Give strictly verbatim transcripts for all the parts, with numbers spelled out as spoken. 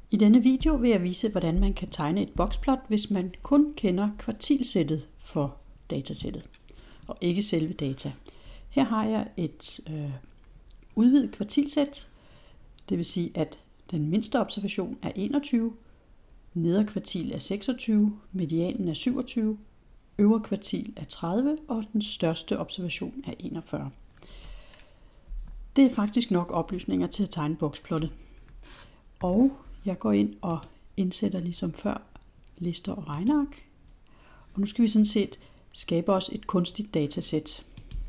I denne video vil jeg vise, hvordan man kan tegne et boxplot, hvis man kun kender kvartilsættet for datasættet, og ikke selve data. Her har jeg et øh, udvidet kvartilsæt, det vil sige, at den mindste observation er enogtyve, nedre kvartil er seksogtyve, medianen er syvogtyve, øvre kvartil er tredive, og den største observation er enogfyrre. Det er faktisk nok oplysninger til at tegne boxplottet. Og jeg går ind og indsætter ligesom før lister og regneark. Og nu skal vi sådan set skabe os et kunstigt datasæt.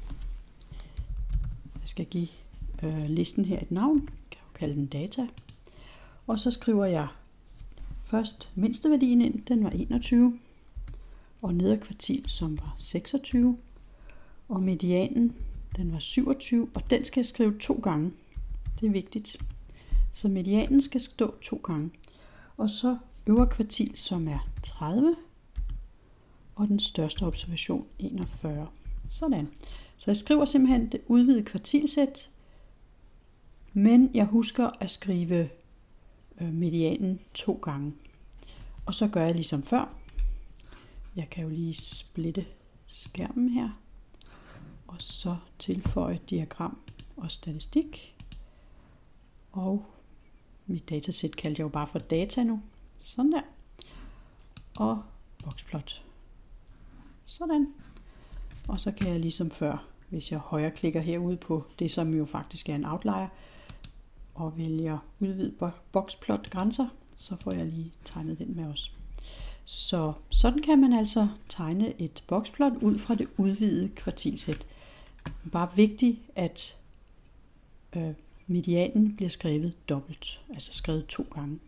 Jeg skal give øh, listen her et navn. Jeg kan jo kalde den data. Og så skriver jeg først mindsteværdien ind. Den var enogtyve. Og nedre kvartil, som var seksogtyve. Og medianen, den var syvogtyve. Og den skal jeg skrive to gange. Det er vigtigt. Så medianen skal stå to gange. Og så øvre kvartil, som er tredive. Og den største observation enogfyrre. Sådan. Så jeg skriver simpelthen det udvidede kvartilsæt. Men jeg husker at skrive medianen to gange. Og så gør jeg ligesom før. Jeg kan jo lige splitte skærmen her. Og så tilføje diagram og statistik. Og mit datasæt kaldte jeg jo bare for data nu. Sådan der. Og boxplot. Sådan. Og så kan jeg ligesom før, hvis jeg højreklikker herude på det, som jo faktisk er en outlier, og vælger udvide boxplot grænser, så får jeg lige tegnet den med os. Så sådan kan man altså tegne et boxplot ud fra det udvidede kvartilsæt. Bare vigtigt, at øh, medianen bliver skrevet dobbelt, altså skrevet to gange.